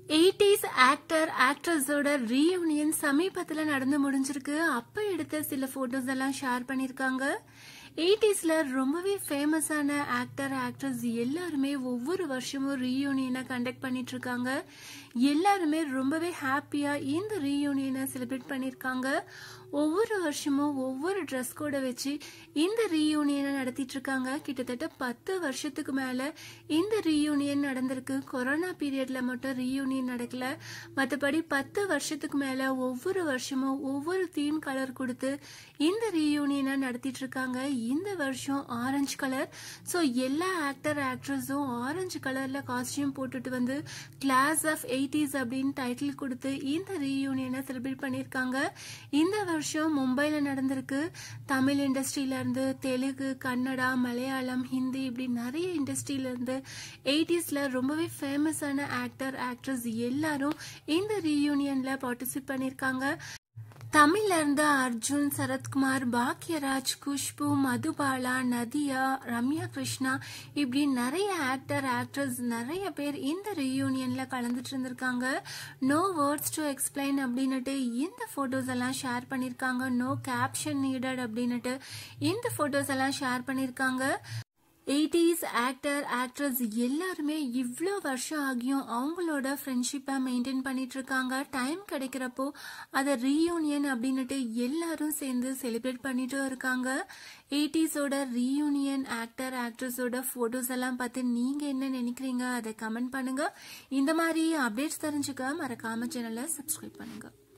80s actor ஆக்ட்ரஸோட reunion சமீபத்துல நடந்து முடிஞ்சிருக்கு. அப்ப எடுத்த சில போட்டோஸ் எல்லாம் ஷேர் பண்ணிருக்காங்க. 80ஸ்ல ரொம்பவே ஃபேமஸான ஆக்டர் ஆக்ட்ரஸ் எல்லாருமே ஒவ்வொரு வருஷமும் ரீயூனியனை கண்டக்ட் பண்ணிட்டு இருக்காங்க. எல்லாருமே ரொம்பவே ஹாப்பியா இந்த ரீயூனியனை செலிப்ரேட் பண்ணிருக்காங்க. ஒவ்வொரு வருஷமும் ஒவ்வொரு ட்ரெஸ் கோட வச்சு இந்த ரீயூனியனை நடத்திட்டு இருக்காங்க. கிட்டத்தட்ட 10 வருஷத்துக்கு மேல இந்த ரீயூனியன் நடந்திருக்கு. கொரோனா பீரியட்ல மட்டும் ரீயூனியன் நடக்கல. மற்றபடி 10 வருஷத்துக்கு மேல ஒவ்வொரு வருஷமும் ஒவ்வொரு தீம் கலர் கொடுத்து இந்த ரீயூனியனை நடத்திட்டு இருக்காங்க. இந்த வருஷம் ஆரஞ்சு கலர். ஸோ எல்லா ஆக்டர் ஆக்ட்ரஸும் ஆரஞ்சு கலர்ல காஸ்டியூம் போட்டுட்டு வந்து கிளாஸ் ஆஃப் 80s அப்படின்னு டைட்டில் கொடுத்து இந்த ரீயூனியனை செலிப்ரேட் பண்ணிருக்காங்க. இந்த வருஷம் மும்பைல நடந்திருக்கு. தமிழ் இண்டஸ்ட்ரியில இருந்து தெலுங்கு, கன்னடா, மலையாளம், ஹிந்தி இப்படி நிறைய இண்டஸ்ட்ரியில இருந்து 80ஸ்ல ரொம்பவே ஃபேமஸான ஆக்டர் ஆக்ட்ரஸ் எல்லாரும் இந்த ரீயூனியன்ல பார்ட்டிசிபேட் பண்ணிருக்காங்க. தமிழ்ல இருந்து அர்ஜுன், சரத்குமார், பாக்யராஜ், குஷ்பு, மதுபாலா, நதியா, ரம்யா கிருஷ்ணா இப்படி நிறைய ஆக்டர் ஆக்ட்ரஸ் நிறைய பேர் இந்த ரீயூனியன்ல கலந்துட்டு இருந்திருக்காங்க. நோ வேர்ட்ஸ் டு எக்ஸ்பிளைன் அப்படின்னுட்டு இந்த போட்டோஸ் எல்லாம் ஷேர் பண்ணிருக்காங்க. நோ கேப்ஷன் நீடட் அப்படின்னுட்டு இந்த போட்டோஸ் எல்லாம் ஷேர் பண்ணிருக்காங்க. 80s ஆக்டர் ஆக்ட்ரஸ் எல்லாருமே இவ்வளோ வருஷம் ஆகியும் அவங்களோட ஃப்ரெண்ட்ஷிப்பை மெயின்டைன் பண்ணிட்டு இருக்காங்க. டைம் கிடைக்கிறப்போ அதை ரீயூனியன் அப்படின்னுட்டு எல்லாரும் சேர்ந்து செலிப்ரேட் பண்ணிட்டும் இருக்காங்க. 80ஸோட ரீயூனியன் ஆக்டர் ஆக்ட்ரஸோட போட்டோஸ் எல்லாம் பார்த்து நீங்க என்ன நினைக்கிறீங்க அதை கமெண்ட் பண்ணுங்க. இந்த மாதிரி அப்டேட்ஸ் தெரிஞ்சுக்க மறக்காம சேனலை சப்ஸ்கிரைப் பண்ணுங்க.